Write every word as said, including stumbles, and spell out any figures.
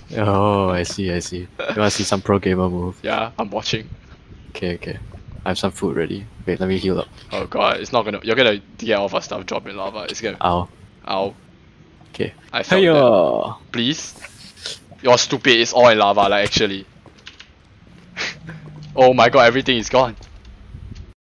Oh, I see, I see. You wanna see some pro gamer move? Yeah, I'm watching. Okay, okay. I have some food ready. Wait, let me heal up. Oh god, it's not gonna. You're gonna get all of our stuff drop in lava. It's gonna. Ow. Ow. Okay. I felt that. Hiya! Please? You're stupid, it's all in lava, like actually. Oh my god, everything is gone.